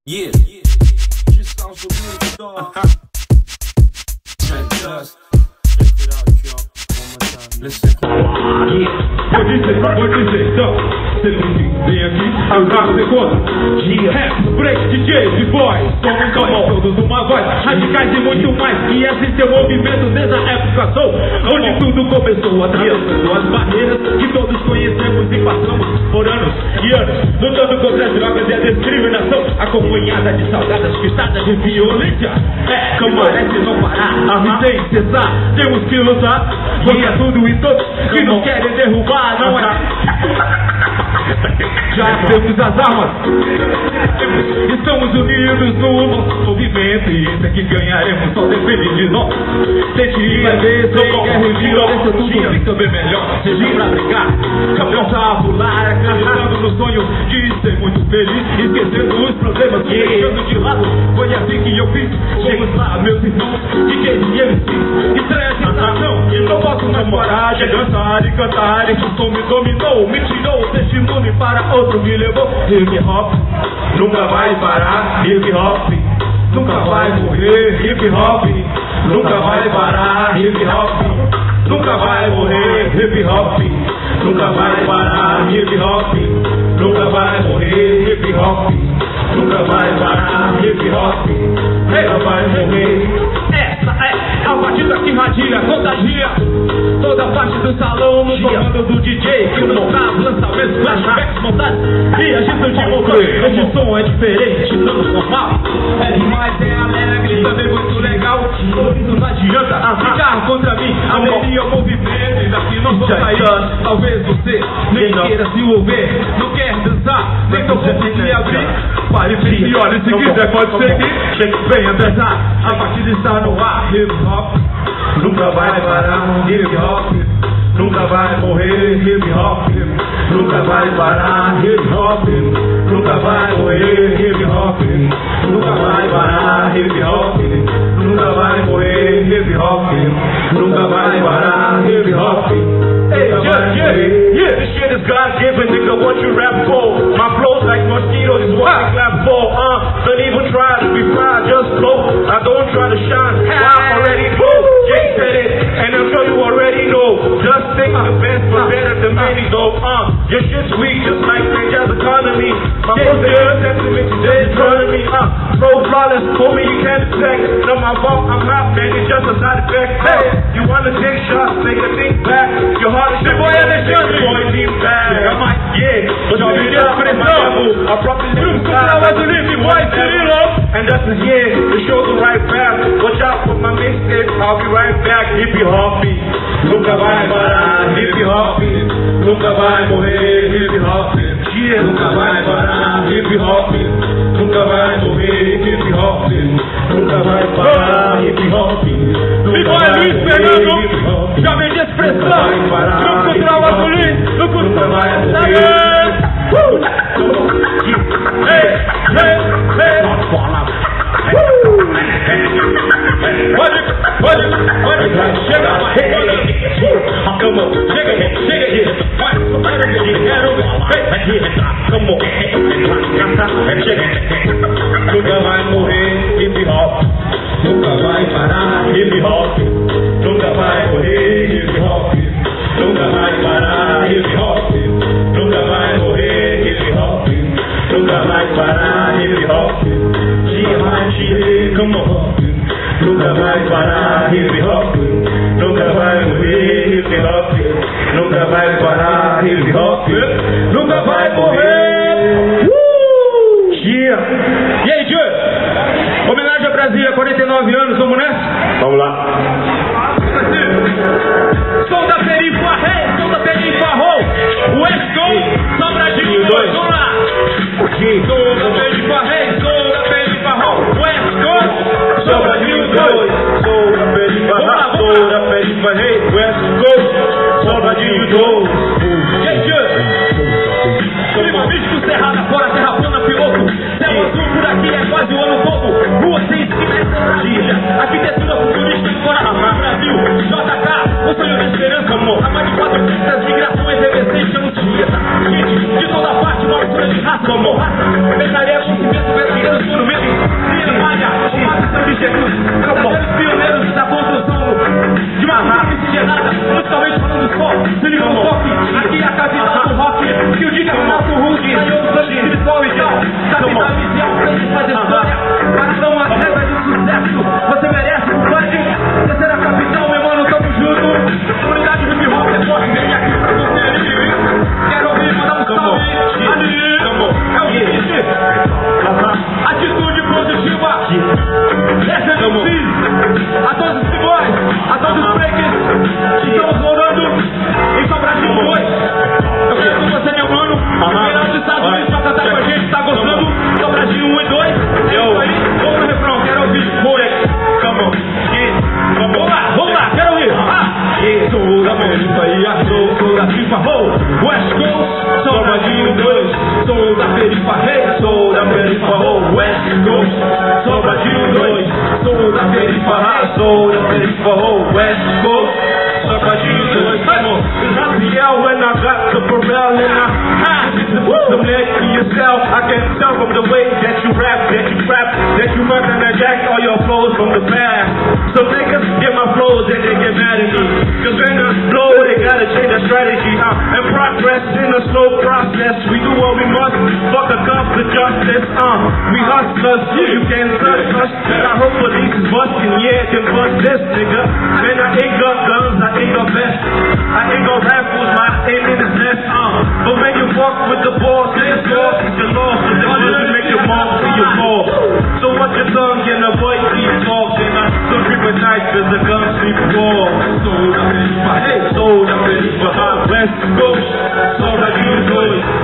Yeah. Just sounds so good, dog. Just check it out, y'all. One more time. Listen. Vou dizer, então, cê não vem aqui, eu você conta. Rap, break, DJ, b-boy, somos todos uma voz, radicais e muito mais. E esse seu movimento desde a época sou, onde tudo começou, atravessando as barreiras que todos conhecemos e passamos por anos e anos, lutando contra as drogas e a discriminação, acompanhada de salgadas pisadas de violência. É, não parece não parar, sem cessar, temos que lutar contra tudo e todos que não querem derrubar, não é? Já temos as armas, estamos unidos no nosso movimento, e isso é que ganharemos, só depende de nós. Tente vai ver, sem guerra e violência, tudo fica bem melhor. Seja pra brigar, cabeça a pular, acreditando no sonho de ser muito feliz, esquecendo os problemas, deixando de lado. Foi assim que eu fiz, vamos lá, meus irmãos, DJ e MC, estranha sensação, e não posso namorar, de dançar e cantar, esse som me dominou, me tirou deste mundo e para outro me levou. Hip hop nunca vai parar, hip hop nunca vai morrer, hip hop nunca vai parar, hip hop nunca vai morrer, hip hop nunca vai parar, hip hop nunca vai morrer, hip hop nunca vai parar, hip hop nunca vai morrer. Essa é a batida que radia, contagia toda parte do salão, no comando do DJ que não sabe, lançamentos, flashbacks, montagens e agito de motor. Esse som é diferente, não normal, é demais, é alegre, também muito legal. Isso não adianta ficar contra mim, alegria o movimento e daqui não vou sair. Talvez você nem queira se envolver, não quer dançar, nem tô conseguindo abrir. Pare e olha, se quiser pode seguir, venha dançar, a partida está no ar. Hip hop nunca vai parar, hip hop nunca vai morrer, hip hop nunca vai parar, hip hop nunca vai morrer, hip hop nunca vai parar, hip hop nunca vai morrer, hip hop nunca vai parar, hip hop. Hey, yeah, this shit is God-given, nigga, what you rap for? My flow's like mosquitoes, is what I clap for, don't even try to be fly, just flow, I don't try to shine, I already know, Jay said it, and I'm sure you already know, just think the best but better than many though, your shit's weak, just like Ninja's economy, my most sentiment is turning me up, flow flawless, homie, you can't detect, no my fault, I'm not, man, it's just a side effect, hey, you wanna take shots, take a think back, your heart is boy, deep back, I'm like, yeah, but you need to put it down, I promise you, and that's the year, to show the right path, watch out for my mixtape, I'll be right back, hippie hoppy, nunca vai parar, hippie hoppy, nunca vai morrer, hippie hoppy, yeah, nunca vai parar, hippie hoppy, nunca vai morrer, hippie hoppy, nunca vai parar, hippie hoppy, nunca vai morrer, hippie hoppy, já vem de expressão, no cultural masculino, no cultural nunca vai morrer, hip hop nunca vai parar, hip hop nunca vai morrer, hip hop nunca vai parar, hip hop nunca vai morrer, hip hop nunca vai parar, hip hop come on, nunca vai parar, hip hop nunca vai morrer, hip hop nunca vai parar, hip hop nunca vai morrer. E aí, Tio? Homenagem a Brasília, 49 anos, vamos nessa? Vamos lá. Som da Perifa Rei, som da Perifa Rou, West Coast, Sobradinho 2, vamos lá. Som da Perifa Rei, som da Perifa Rou, West Coast, Sobradinho 2, som da Perifa Rei, som da Perifa Rei, West Coast, Sobradinho 2. E aí, Tio? Clima místico, Serrada fora, Terra plana, piloto, céu azul por aqui é quase o ano todo, rua sem esquina é Brasília, arquitetura futurista do coração do Brasil, JK, o sonho da esperança, amor, a mais de 400 migrações efervescentes anuncia, gente de toda parte, uma mistura de raça, amor, pensaria conhecimento verdadeiro, perifa, West Coast, Sobradinho 2. Sou da perifa, sou da perifa, West Coast, Sobradinho 2. Sou da perifa, sou da perifa, West Coast, Sobradinho 2. It's Raphael when I got the barrel and I put some leg to yourself. I can tell from the way that you rap, that you run and jack all your flows from the past. So niggas get my flows and they get mad at me, cause when I blow they gotta change their strategy, and progress in a slow process. We do what we must, fuck the cops to justice, we hustlers, you can't touch us. And I hope police is busting, yeah, can bust this nigga. Man, I ain't got guns, I ain't got vests, I ain't got rifles, my aim in his nest, but when you fuck with the boss, it's your law, so the will make your mom see your ball. So watch your tongue and avoid these talks, and I don't treat my knife as a gun sleep wall. So I'm ready for West Coast, so that you know it.